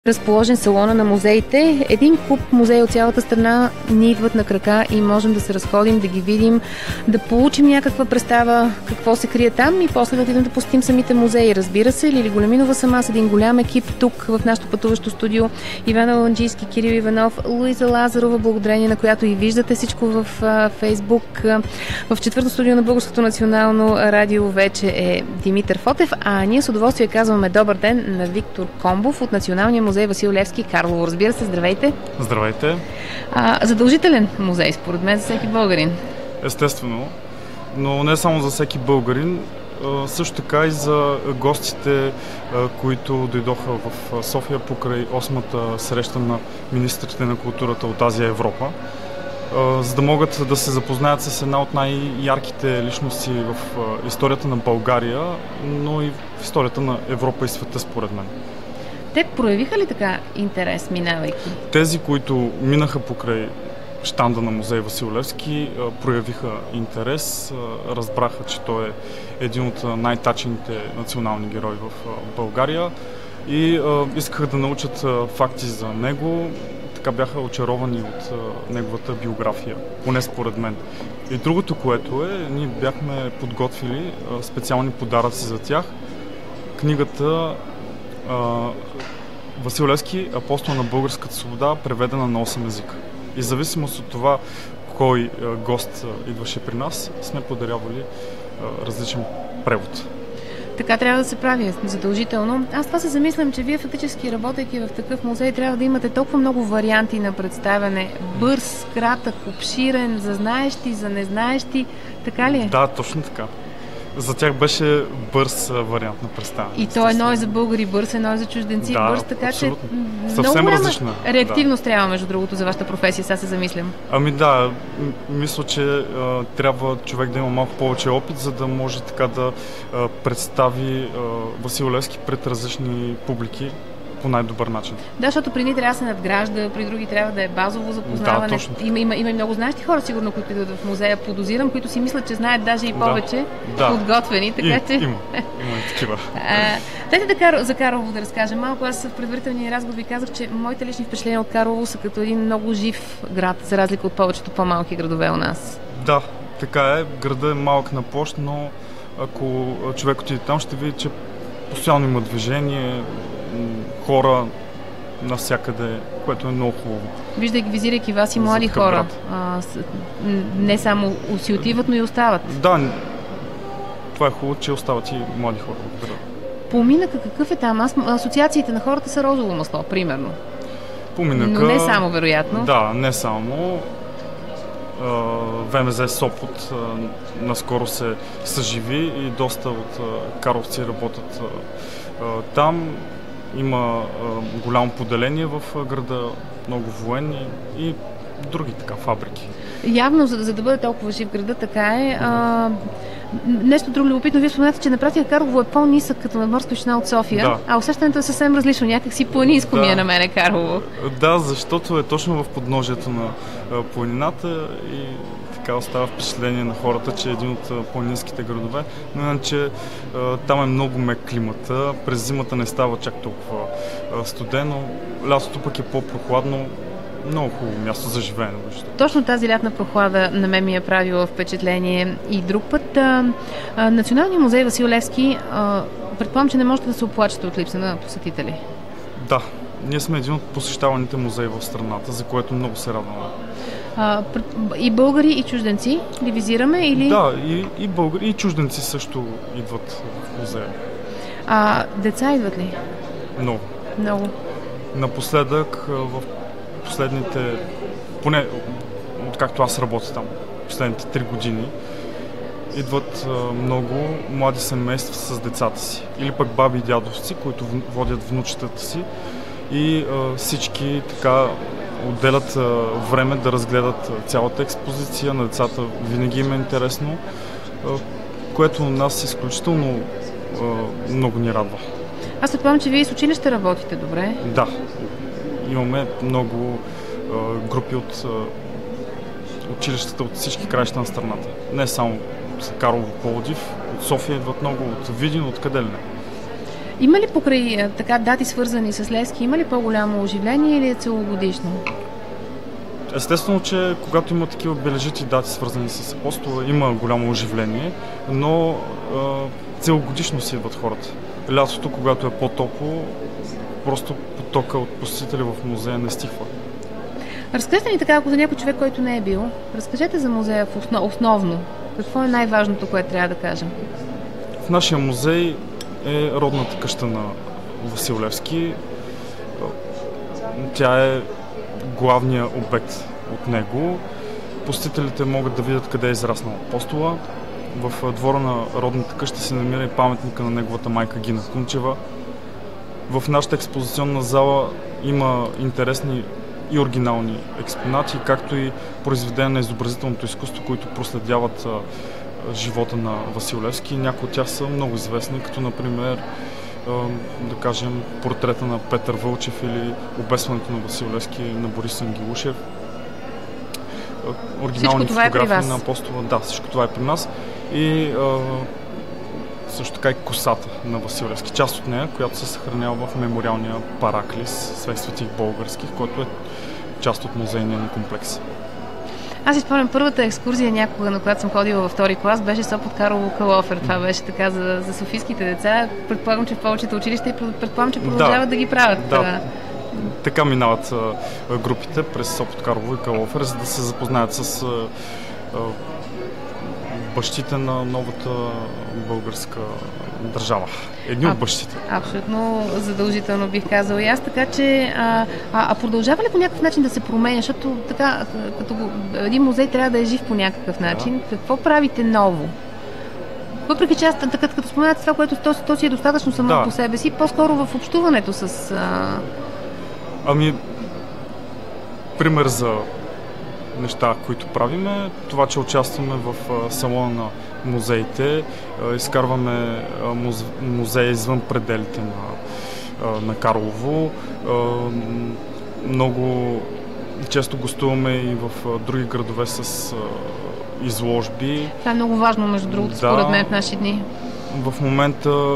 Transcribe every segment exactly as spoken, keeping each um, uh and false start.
Разположен салона на музеите. Един куп музеи от цялата страна ни идват на крака и можем да се разходим, да ги видим, да получим някаква представа какво се крие там и после да отидем да посетим самите музеи. Разбира се, Лили Големинова сама с един голям екип тук в нашото пътуващо студио. Иван Аланджийски, Кирил Иванов, Луиза Лазарова, благодарение на която и виждате всичко в Фейсбук. В четвърто студио на Българското национално радио вече е Димитър Фотев, а ние с удоволствие казваме добър ден на Виктор Комбов от Националния музей Васил Левски, Карлово. Разбира се, здравейте! Здравейте! А, задължителен музей, според мен, за всеки българин. Естествено, но не само за всеки българин, също така и за гостите, които дойдоха в София покрай осмата среща на министрите на културата от Азия и Европа, за да могат да се запознаят с една от най-ярките личности в историята на България, но и в историята на Европа и света, според мен. Те проявиха ли така интерес, минавайки? Тези, които минаха покрай щанда на музей Васил Левски, проявиха интерес, разбраха, че той е един от най-тачените национални герои в България и искаха да научат факти за него. Така бяха очаровани от неговата биография, поне според мен. И другото, което е, ние бяхме подготвили специални подаръци за тях. Книгата Васил Левски, апостол на българската свобода, преведена на осем езика. И в зависимост от това кой гост идваше при нас, сме подарявали различен превод. Така трябва да се прави, задължително. Аз това се замислям, че вие фактически, работейки в такъв музей, трябва да имате толкова много варианти на представяне. Бърз, кратък, обширен, за знаещи, за незнаещи. Така ли е? Да, точно така. За тях беше бърз вариант на представяне. И то едно е за българи бърз, едно е за чужденци да, бърз, така абсолютно. че Съвсем много различна реактивност да. трябва, между другото, за вашата професия, сега се замислям. Ами да, мисля, че а, трябва човек да има малко повече опит, за да може така да а, представи а, Васил Левски пред различни публики по най-добър начин. Да, защото при ни трябва да се надгражда, при други трябва да е базово запознаване. Да, точно. Има, има, има и много знаещи хора, сигурно, които идват в музея, подозирам, които си мислят, че знаят даже и повече, да. подготвени. Така, и, че... Има, има и такива. Дайте да Кар... за Карлово да разкажем малко. Аз в предварителния разговор ви казах, че моите лични впечатления от Карлово са като един много жив град, за разлика от повечето по-малки градове у нас. Да, така е. Градът е малък на площ, но ако човек отиде там, ще види, че постоянно има движение, хора навсякъде, което е много хубаво. Виждайки, визирайки вас и млади хора, а, с, не само си отиват, но и остават. Да, това е хубаво, че остават и млади хора в града. Поминъка какъв е там? Аз, асоциациите на хората са розово масло, примерно. Поминъка... Но не само, вероятно. Да, не само. ВМЗ Сопот наскоро се съживи и доста от карловци работят там. Има голямо поделение в града, много военни и други така фабрики. Явно, за, за да бъде толкова жив града, така е. А, нещо друго любопитно. Вие споменате, че на практика Карлово е по-нисък като надморска височина от София, да. А усещането е съвсем различно. Някак си планинско да. Ми е на мене Карлово. Да, защото е точно в подножието на планината и така остава впечатление на хората, че е един от планинските градове, но че а, там е много мек климата, през зимата не става чак толкова а, студено, лятото пък е по-прохладно, много хубаво място за живеене. Точно тази лятна прохлада на мен ми е правила впечатление. И друг път а, а, Националният музей Васил Левски, а, предполагам, че не можете да се оплачете от липса на посетители. Да, ние сме един от посещаваните музеи в страната, за което много се радваме. А, и българи, и чужденци ли визираме? Или... Да, и, и българи, и чужденци също идват в музея. А деца идват ли? Много. Много. Напоследък, в последните, поне откакто аз работя там, последните три години, идват много млади семейства с децата си. Или пък баби и дядовци, които водят внучетата си. И а, всички така отделят а, време да разгледат цялата експозиция. На децата винаги им е интересно, а, което нас изключително а, много ни радва. Аз предполагам, че вие с училище работите добре. Да. Имаме много а, групи от а, училищата от всички краища на страната. Не само от Карлово, Пловдив, от София идват много, от Видин, от къде ли не. Има ли покрай така дати свързани с Левски, има ли по-голямо оживление или е целогодишно? Естествено, че когато има такива бележити дати, свързани с Апостола, има голямо оживление, но а, целогодишно си идват хората. Лятото, когато е по-топло, просто потока от посетители в музея не стихва. Разкажете ни така, ако за някой човек, който не е бил, разкажете за музея в основ, основно. Какво е най-важното, което трябва да кажем? В нашия музей е родната къща на Васил Левски. Тя е главният обект от него. Посетителите могат да видят къде е израснал Апостола. В двора на родната къща се намира и паметника на неговата майка Гина Кунчева. В нашата експозиционна зала има интересни и оригинални експонати, както и произведения на изобразителното изкуство, които проследяват а, живота на Васил Левски. Някои от тях са много известни, като например а, да кажем портрета на Петър Вълчев или обесването на Васил Левски на Борис Ангелушев. Оригинални фотографии на Апостола. Да, всичко това е при нас. И а, също така и косата на Васил Левски. Част от нея, която се съхранява в мемориалния параклис Свет Светих Български, който е част от музейния ни комплекс. Аз си спомням първата екскурзия някога, на която съм ходила във втори клас, беше Сопот Карлово Калофер. Това беше така за, за софийските деца. Предполагам, че в повечето училища и предполагам, че продължават да, да ги правят. Да. Така минават а, групите през Сопот Карлово и Калофер, за да се запознаят с а, а, бащите на новата българска държава. Едни от бащите. Абсолютно задължително бих казала и аз, така че а, а, а продължава ли по някакъв начин да се променя, защото така, като един музей трябва да е жив по някакъв начин, да. Какво правите ново? Въпреки че аз, така, като споменате това, което то, то си е достатъчно само да. По себе си, по-скоро в общуването с... А... Ами, пример за неща, които правиме, това, че участваме в а, салона на музеите, а, изкарваме а, музе, музея извън пределите на, а, на Карлово. А, много често гостуваме и в а, други градове с а, изложби. Това е много важно, между другото, да, според мен в наши дни. В момента а,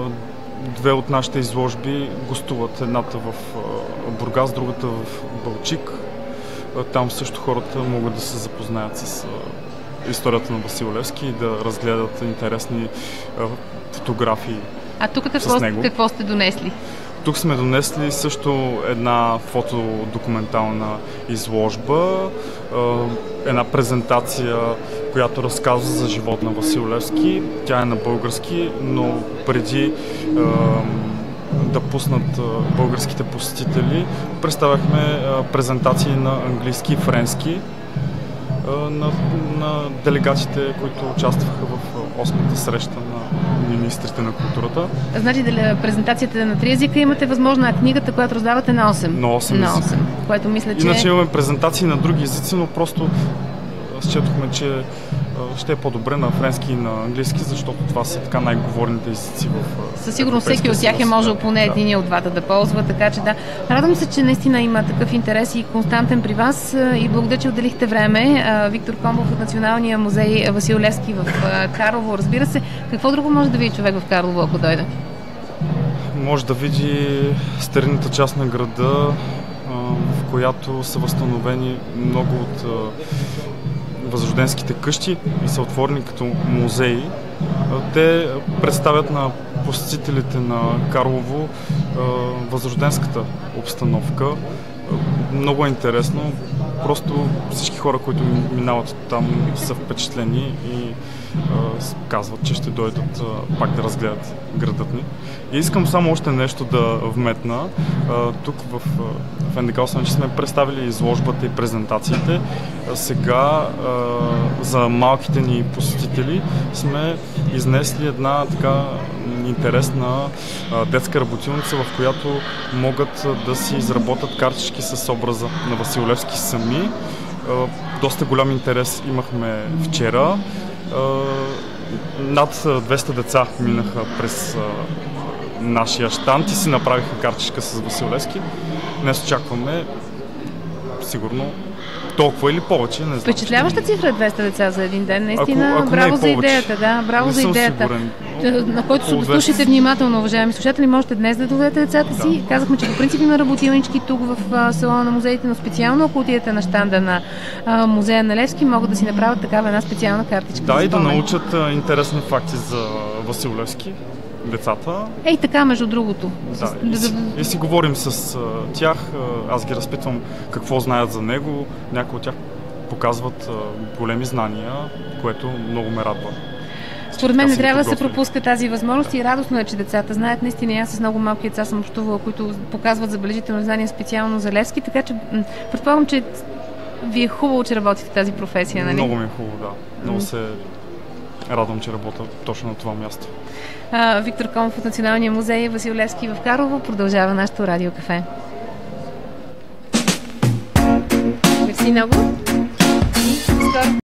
две от нашите изложби гостуват. Едната в а, Бургас, другата в Балчик. Там също хората могат да се запознаят с а, историята на Васил Левски и да разгледат интересни а, фотографии. А тук какво, какво сте донесли? Тук сме донесли също една фотодокументална изложба, а, една презентация, която разказва за живот на Васил Левски. Тя е на български, но преди а, да пуснат а, българските посетители, представяхме а, презентации на английски и френски а, на, на делегатите, които участваха в осмата среща на министрите на културата. Значи презентацията на три езика имате възможно, а книгата, която раздавате на осем? На осем на осем, което мисля, че... Иначе имаме презентации на други езици, но просто счетохме, че ще е по-добре на френски и на английски, защото това са така най-говорните езици в... Със сигурност всеки от тях е можел поне да. един от двата да ползва, така че да. Радвам се, че наистина има такъв интерес и константен при вас и благодаря, че отделихте време. Виктор Комбов от Националния музей Васил Левски в Карлово. Разбира се, какво друго може да види човек в Карлово, ако дойде? Може да види старинната част на града, в която са възстановени много от възрожденските къщи и са отворени като музеи. Те представят на посетителите на Карлово възрожденската обстановка. Много е интересно. Просто всички хора, които минават там, са впечатлени и казват, че ще дойдат пак да разгледат градът ни. И искам само още нещо да вметна. Тук в, в ен де ка осем сме представили изложбата и презентациите. Сега за малките ни посетители сме изнесли една така интересна детска работилница, в която могат да си изработят картички с образа на Васил Левски сами. Доста голям интерес имахме вчера. Над двеста деца минаха през нашия щанд и си направиха картичка с Васил Левски. Днес очакваме сигурно толкова или повече, не знам. Впечатляваща цифра е двеста деца за един ден. Наистина, ако, ако браво е за идеята. Да, браво не за идеята. Сигурен. На който се слушате внимателно, уважаеми слушатели, можете днес да доведете децата да. си. Казахме, че по принцип има работилнички тук в а, салона на музеите, но специално ако отидете на щанда на а, музея на Левски, могат да си направят такава една специална картичка. Да, и да научат а, интересни факти за Васил Левски. Децата. Ей, така, между другото. Да, и, си, и си говорим с а, тях, а, аз ги разпитвам какво знаят за него, някои от тях показват а, големи знания, което много ме радва. Според мен не трябва да се пропуска тази възможност и радостно е, че децата знаят. Наистина, аз с много малки деца съм общувала, които показват забележително знания специално за Левски, така че предполагам, че ви е хубаво, че работите тази професия, нали? Много ми е хубаво, да. Много се радвам, че работя точно на това място. А, Виктор Комов от Националния музей Васил Левски в Карлово продължава нашето радиокафе. Мерси много. И скоро.